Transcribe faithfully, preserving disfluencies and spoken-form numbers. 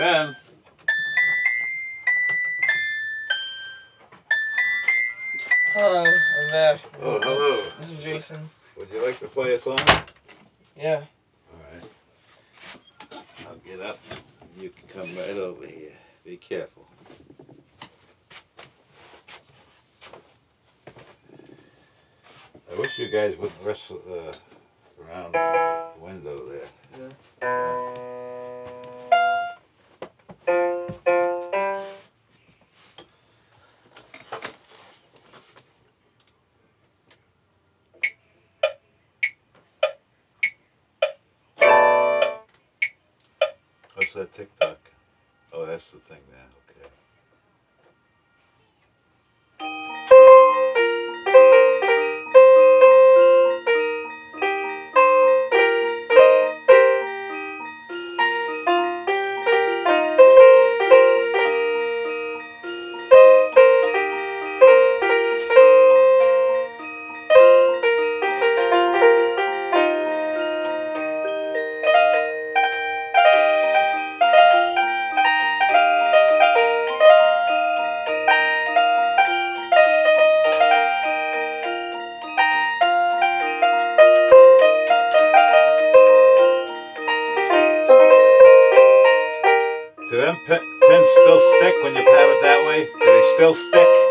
can. Hello, I'm there. Oh, hello. This is Jason. Would you like to play a song? Yeah. Alright. I'll get up. You can come right over here. Be careful. I wish you guys wouldn't wrestle uh, around the window there. Yeah. What's that TikTok? Oh, that's the thing now. Okay. Do them pins still stick when you have it that way? Do they still stick?